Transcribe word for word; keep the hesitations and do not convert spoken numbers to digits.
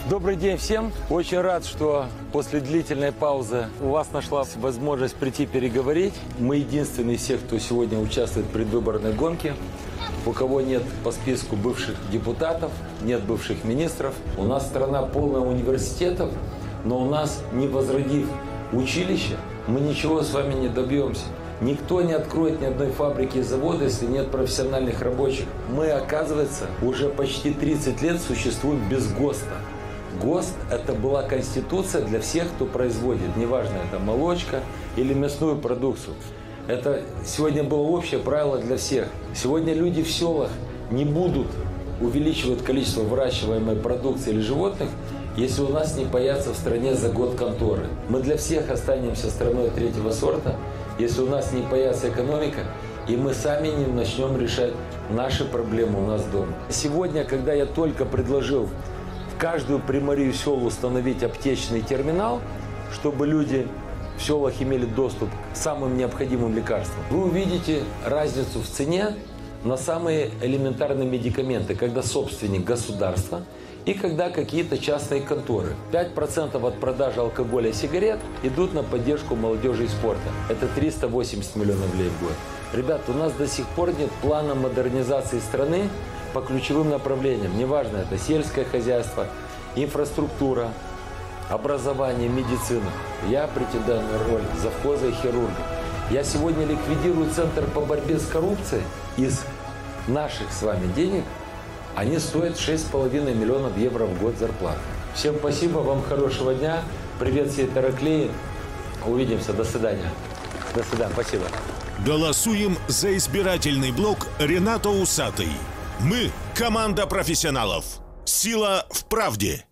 Добрый день всем. Очень рад, что после длительной паузы у вас нашлась возможность прийти переговорить. Мы единственные из всех, кто сегодня участвует в предвыборной гонке. У кого нет по списку бывших депутатов, нет бывших министров. У нас страна полная университетов, но у нас, не возродив училище, мы ничего с вами не добьемся. Никто не откроет ни одной фабрики и завода, если нет профессиональных рабочих. Мы, оказывается, уже почти тридцать лет существуем без ГОСТа. ГОСТ – это была конституция для всех, кто производит, неважно, это молочка или мясную продукцию. Это сегодня было общее правило для всех. Сегодня люди в селах не будут увеличивать количество выращиваемой продукции или животных, если у нас не появятся в стране за год конторы. Мы для всех останемся страной третьего сорта, если у нас не появится экономика, и мы сами не начнем решать наши проблемы у нас дома. Сегодня, когда я только предложил в каждую примарию сел установить аптечный терминал, чтобы люди в селах имели доступ к самым необходимым лекарствам, вы увидите разницу в цене на самые элементарные медикаменты, когда собственник государства и когда какие-то частные конторы. пять процентов от продажи алкоголя и сигарет идут на поддержку молодежи и спорта. Это триста восемьдесят миллионов рублей в год. Ребят, у нас до сих пор нет плана модернизации страны по ключевым направлениям. Неважно, это сельское хозяйство, инфраструктура, образование, медицина. Я претендую на роль завхоза и хирурга. Я сегодня ликвидирую Центр по борьбе с коррупцией. Из наших с вами денег они стоят шесть с половиной миллионов евро в год зарплаты. Всем спасибо, вам хорошего дня. Привет всей Тараклии. Увидимся, до свидания. До свидания, спасибо. Голосуем за избирательный блок Ренато Усатый. Мы – команда профессионалов. Сила в правде.